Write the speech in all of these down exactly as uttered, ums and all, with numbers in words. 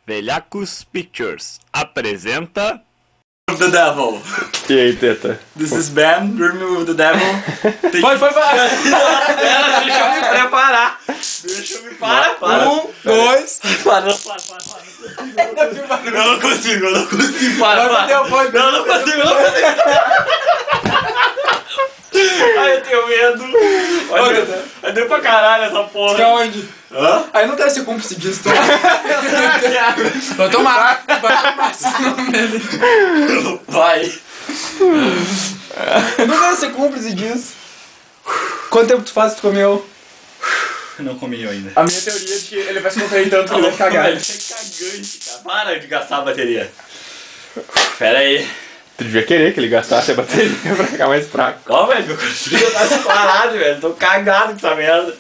Velhacos Pictures apresenta The Devil. E aí, Teta? This is Ben, Remove the Devil. Tem Vai, vai, vai! Pera, deixa eu me preparar. Deixa eu me parar. Para. Um, dois. Para, não, para, para, para. Eu não consigo, eu não consigo. Para, para. Não, eu não consigo, eu não consigo. Ai, eu tenho medo. Olha, deu, deu pra caralho essa porra. Fica onde? Hã? Aí não quero ser cúmplice disso, tô... Vai tomar, vai tomar esse nome dele. Vai. Eu não quero ser cúmplice disso. Quanto tempo tu faz que tu comeu? Não comi eu ainda. A minha teoria é de que ele vai se contrair tanto que ele vai cagar. Ele é cagante, cara. Para de gastar a bateria. Pera aí. Tu devia querer que ele gastasse a bateria pra ficar mais fraco. Ó, velho, meu coração já tá separado, velho. Tô cagado com essa merda.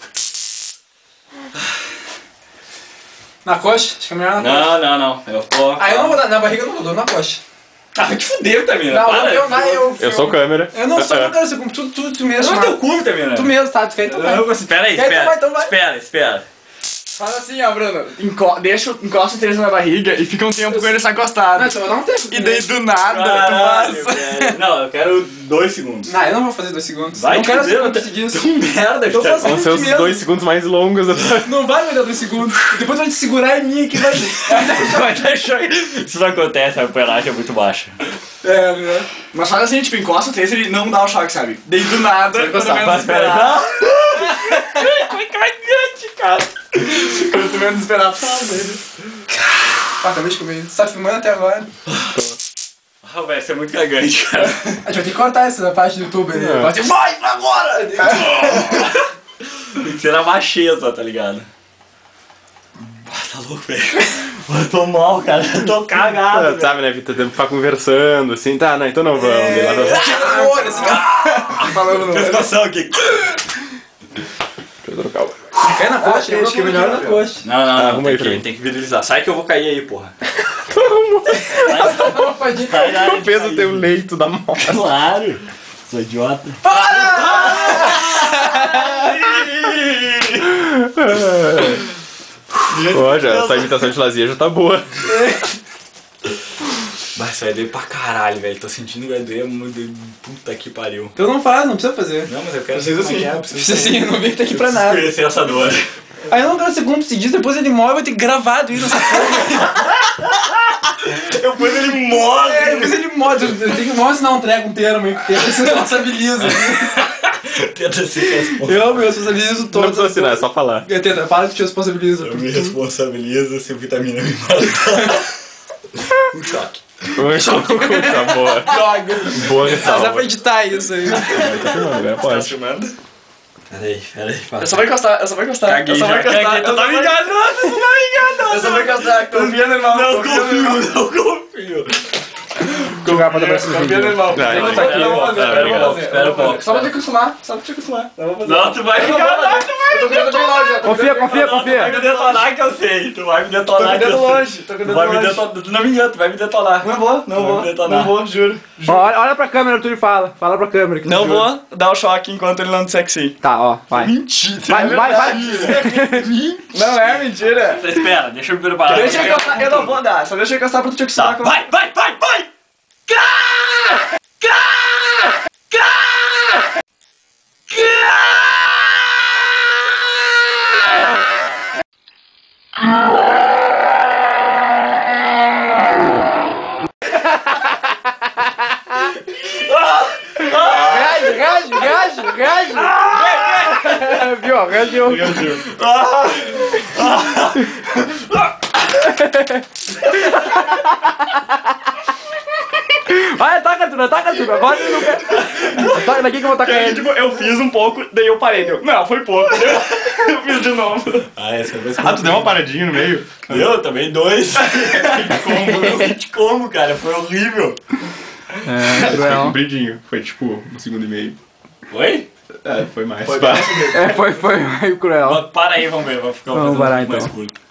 Na coxa? Acho que é melhor na coxa. Não, não, não. Eu tô... Ah, eu não vou dar, na barriga eu não vou dar, na coxa. Ah, vai te fuder, Vitamina. Não, Para. eu, não, eu, Eu sou câmera. Eu não sou, eu não quero ser cúmplice, tu, tu, tu mesmo. Não, teu cu, Vitamina. Tu mesmo, tá? Tu quer então vai. Não, espera aí, Quer, então espera. vai, então vai. Espera, espera. Faz assim, ó, Bruno. Enco deixa, encosta o três na barriga e fica um tempo com ele só encostado. Não, só vai dar um tempo. E daí do nada, Caralho, tu faz. velho. Não, eu quero dois segundos. Não, eu não vou fazer dois segundos. Vai não te quero fuder, ser eu tô- cúmplice disso. tô merda, Eu cara. faço Vão ser os mesmo. dois segundos mais longos da tua... Não vai me dar dois segundos. Depois tu vai te segurar em mim aqui, vai... Vai dar choque. Isso não acontece, a operagem é muito baixa. É, né? Mas faz assim, tipo, encosta o três e ele não dá o choque, sabe? Daí do nada, quando eu menos esperar. Foi cagante, cara. Quando tu menos esperar, faz ele. Ah, acabei de comer. Você tá filmando até agora? Ah, vai ser muito cagante, cara. A gente vai ter que cortar essa parte do YouTube ali. É. Vai ter... Vai, vai agora! Tem que ser na macheza, tá ligado? Ah, tá louco, velho. Eu tô mal, cara. Eu tô cagado. Ah, velho. sabe, né, Vitor? Tempo pra conversando, assim, tá, não, então não vamos. Daí lá pra- Tira no olho, assim. Falando no olho. Pescoção aqui. Deixa eu trocar o... Cai na coxa, eu acho que é melhor na coxa. Não, não, não. arruma tem, aí pra que, mim. tem que virilizar. Sai que eu vou cair aí, porra. Pode ir. Sai daí. O peso tem o leito da morte. Claro. Sou idiota. Ó, já, essa imitação de Lazia já tá boa. Mas isso vai doer pra caralho, velho. Tô sentindo que vai doer muito. Puta que pariu. Então não faz, não precisa fazer. Não, mas eu quero Precisa saber sim. como é que é, Precisa sim, eu não vim aqui Eu pra preciso nada. conhecer essa dor. Aí eu não quero ser cúmplice disso, depois ele morre, eu vou ter gravado isso nessa porra. Depois ele morre. É, depois ele morre, eu tenho que morrer assinar um treco, um termo aí, que você responsabiliza. Tenta ser responsável. Eu me responsabilizo Não todos. precisa assinar, é só falar. Tenta, fala que te responsabiliza. Eu me responsabilizo se o Vitamina me matar. Um choque. Tá boa. Droga. Boa Mas dá ressalva. pra editar isso aí. Tá filmando, né? Tá Pode. filmando? Peraí, peraí, para. Eu só vou encostar, eu só vou encostar. Caguei eu só vou já, encostar. caguei. Eu Tu só tá vou me enganando, tu tá me enganando. Eu só vou encostar. Confia no irmão. Não confia no irmão. confio, não confio. Jogar pra dar pra cima. Confia no irmão. Não, Eu vou não, fazer, eu vou não, fazer, não, eu vou não, fazer. espera um pouco. Só vou ter que acostumar, só vou ter que acostumar. Eu vou fazer. Não, tu vai me Eu não vou enganar, fazer. tu vai Eu tô querendo bem longe, já. Confia, confia, Não, tu vai me detonar que eu sei. Tu vai me Tô detonar que querendo eu sei. longe, tô Tu querendo vai me longe. detonar. Tu não me engana, tu vai me detonar. Não vou, não Vai vou, me detonar. não vou, juro. Olha, olha pra câmera, Arthur, e fala. Fala pra câmera. Que Não tu jura. vou dar o choque enquanto ele não disser que sim. Tá, ó, vai. Mentira. Vai, vai, vai. Não é mentira. Você espera, deixa eu me preparar. Deixa eu encostar, eu não vou dar, só deixa eu encostar pra tu te acostumar Tá, com... vai, vai, vai, vai! Reage, reage, reage, reage. Viu, ó, reagiu. Vai, ataca, Arthur, ataca, Arthur. Agora ele não quer. Ataca daqui que eu vou atacar ele. Tipo, eu fiz um pouco, daí eu parei, deu. Não, foi pouco, deu. Eu fiz de novo. Ah, essa vez Ah, tu deu uma paradinha no meio? Deu também dois. Como? Eu vi de como, cara. Foi horrível. É, foi compridinho. Foi tipo um segundo e meio. Foi? É, foi mais. Foi Pá. mais ou menos. É, foi, foi meio cruel. Para aí, vamos ver. Vai ficar Vamos fazendo um parar, pouco mais então. curto.